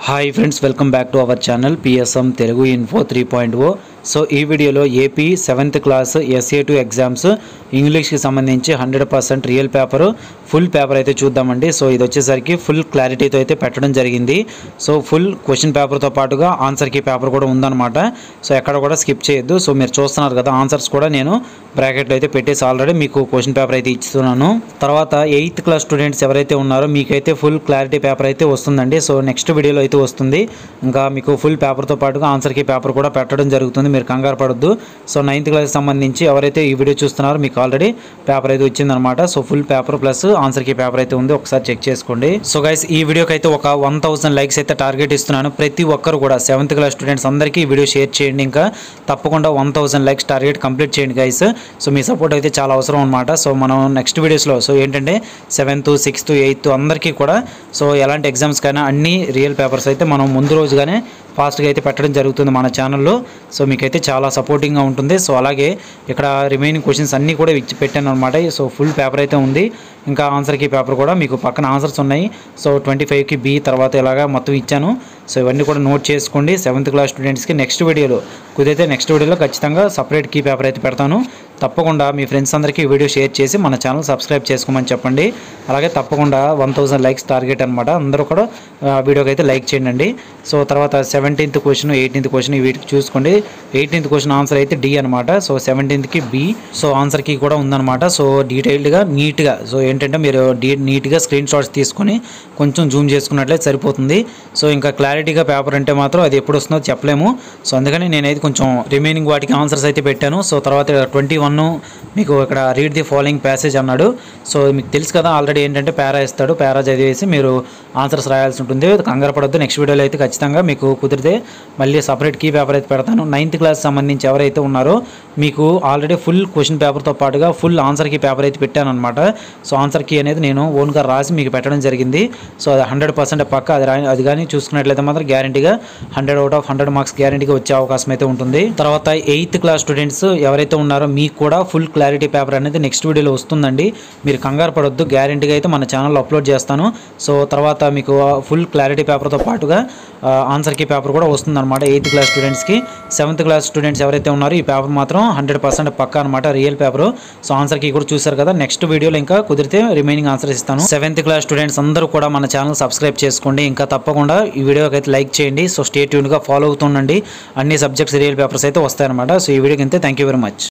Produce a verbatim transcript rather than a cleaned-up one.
Hi friends, welcome back to our channel PSM Telugu info three point O. So ఈ వీడియోలో AP seventh class SA two exams ఇంగ్లీష్కి సంబంధించి hundred percent real paper full paper అయితే చూద్దామండి. So ఇది వచ్చేసరికి full క్లారిటీతో అయితే పెట్టడం జరిగింది. సో ఫుల్ క్వశ్చన్ పేపర్తో పాటుగా ఆన్సర్కి పేపర్ కూడా ఉందన్నమాట. సో ఎక్కడ కూడా స్కిప్ చేయొద్దు. సో మీరు చూస్తున్నారు కదా, ఆన్సర్స్ కూడా నేను బ్రాకెట్లో అయితే పెట్టేసి ఆల్రెడీ మీకు క్వశ్చన్ పేపర్ అయితే ఇస్తున్నాను. తర్వాత ఎయిత్ క్లాస్ స్టూడెంట్స్ ఎవరైతే ఉన్నారో మీకైతే ఫుల్ క్లారిటీ పేపర్ అయితే వస్తుందండి. సో నెక్స్ట్ వీడియోలో అయితే వస్తుంది. ఇంకా మీకు ఫుల్ పేపర్తో పాటుగా ఆన్సర్కి పేపర్ కూడా పెట్టడం జరుగుతుంది, మీరు కంగారు పడొద్దు. సో నైన్త్ క్లాస్కి సంబంధించి ఎవరైతే ఈ వీడియో చూస్తున్నారో మీకు ఆల్రెడీ పేపర్ అయితే వచ్చిందనమాట. సో ఫుల్ పేపర్ ప్లస్ ఆన్సర్కి పేపర్ అయితే ఉంది, ఒకసారి చెక్ చేసుకోండి. సో గైస్, ఈ వీడియోకి అయితే ఒక వన్ థౌసండ్ లైక్స్ అయితే టార్గెట్ ఇస్తున్నాను. ప్రతి ఒక్కరు కూడా సెవెంత్ క్లాస్ స్టూడెంట్స్ అందరికీ ఈ వీడియో షేర్ చేయండి. ఇంకా తప్పకుండా one thousand likes target complete చేయండి గైస్. సో మీ సపోర్ట్ అయితే చాలా అవసరం అనమాట. సో మనం నెక్స్ట్ వీడియోస్లో సో ఏంటంటే సెవెంత్ సిక్స్త్ ఎయిత్ అందరికీ కూడా సో ఎలాంటి ఎగ్జామ్స్ కైనా అన్ని రియల్ పేపర్స్ అయితే మనం ముందు రోజుగానే ఫాస్ట్గా అయితే పెట్టడం జరుగుతుంది మన ఛానల్లో. సో మీకైతే చాలా సపోర్టింగ్గా ఉంటుంది. సో అలాగే ఇక్కడ రిమైనింగ్ క్వశ్చన్స్ అన్నీ కూడా ఇచ్చి పెట్టాను అనమాట. సో ఫుల్ పేపర్ అయితే ఉంది. ఇంకా ఆన్సర్కి పేపర్ కూడా మీకు పక్కన ఆన్సర్స్ ఉన్నాయి. సో ట్వంటీ ఫైవ్కి బి తర్వాత ఇలాగా మొత్తం ఇచ్చాను. సో ఇవన్నీ కూడా నోట్ చేసుకోండి సెవెంత్ క్లాస్ స్టూడెంట్స్కి. నెక్స్ట్ వీడియోలో కుదిరితే నెక్స్ట్ వీడియోలో ఖచ్చితంగా సపరేట్ కీ పేపర్ అయితే పెడతాను. తప్పకుండా మీ ఫ్రెండ్స్ అందరికీ ఈ వీడియో షేర్ చేసి మన ఛానల్ సబ్స్క్రైబ్ చేసుకోమని చెప్పండి. అలాగే తప్పకుండా వన్ థౌసండ్ లైక్స్ టార్గెట్ అనమాట. అందరూ కూడా వీడియోకి అయితే లైక్ చేయండి. సో తర్వాత సెవెంటీన్త్ క్వశ్చన్ ఎయిటీన్త్ క్వశ్చన్ వీటికి చూసుకోండి. ఎయిటీన్త్ క్వశ్చన్ ఆన్సర్ అయితే డి అనమాట. సో సెవెంటీన్త్కి బి. సో ఆన్సర్కి కూడా ఉందన్నమాట. సో డీటెయిల్డ్గా నీట్గా సో ఏంటంటే మీరు డీ నీట్గా స్క్రీన్ షాట్స్ తీసుకొని కొంచెం జూమ్ చేసుకున్నట్లయితే సరిపోతుంది. సో ఇంకా క్లారిటీగా పేపర్ అంటే మాత్రం అది ఎప్పుడు వస్తుందో చెప్పలేము. సో అందుకని నేనైతే కొంచెం రిమైనింగ్ వాటికి ఆన్సర్స్ అయితే పెట్టాను. సో తర్వాత ట్వంటీ వన్ మీకు ఇక్కడ రీడ్ ది ఫాలోయింగ్ ప్యాసేజ్ అన్నాడు. సో మీకు తెలుసు కదా ఆల్రెడీ ఏంటంటే పారా ఇస్తాడు. పారా చదివేసి మీరు ఆన్సర్స్ రాయాల్సి ఉంటుంది. కంగారు పడొద్దు. నెక్స్ట్ వీడియోలో అయితే ఖచ్చితంగా మీకు కుదిరితే మళ్ళీ సపరేట్ కీ పేపర్ అయితే పెడతాను. నైన్త్ క్లాస్ సంబంధించి ఎవరైతే ఉన్నారో మీకు ఆల్రెడీ ఫుల్ క్వశ్చన్ పేపర్తో పాటుగా ఫుల్ ఆన్సర్ కీ పేపర్ అయితే పెట్టాను అనమాట. సో ఆన్సర్ కీ అనేది నేను ఓన్గా రాసి మీకు పెట్టడం జరిగింది. సో అది హండ్రెడ్ పర్సెంట్ పక్క అది రా అది కానీ చూసుకున్నట్లయితే మాత్రం గ్యారంటీగా hundred out of hundred marks గ్యారంటీగా వచ్చే అవకాశం అయితే ఉంటుంది. తర్వాత ఎయిత్ క్లాస్ స్టూడెంట్స్ ఎవరైతే ఉన్నారో మీకు కూడా ఫుల్ క్లారిటీ పేపర్ అనేది నెక్స్ట్ వీడియోలో వస్తుందండి. మీరు కంగారు పడొద్దు, గ్యారంటీగా అయితే మన ఛానల్లో అప్లోడ్ చేస్తాను. సో తర్వాత మీకు ఫుల్ క్లారిటీ పేపర్తో పాటుగా ఆన్సర్కి పేపర్ కూడా వస్తుందన్నమాట ఎయిత్ క్లాస్ స్టూడెంట్స్కి. సెవెంత్ క్లాస్ స్టూడెంట్స్ ఎవరైతే ఉన్నారో ఈ పేపర్ మాత్రం హండ్రెడ్ పర్సెంట్ పక్కా అనమాట, రియల్ పేపరు. సో ఆన్సర్కి కూడా చూసారు కదా, నెక్స్ట్ వీడియోలో ఇంకా కుదిరితే రిమైనింగ్ ఆన్సర్ ఇస్తాను. సెవెంత్ క్లాస్ స్టూడెంట్స్ అందరూ కూడా మన ఛానల్ సబ్స్క్రైబ్ చేసుకోండి. ఇంకా తప్పకుండా ఈ వీడియోకి అయితే లైక్ చేయండి. సో స్టే ట్యూన్గా ఫాలో అవుతుండండి. అన్ని సబ్జెక్ట్స్ రియల్ పేపర్స్ అయితే వస్తాయన్నమాట. సో ఈ వీడియోకి అంతే. Thank you very much.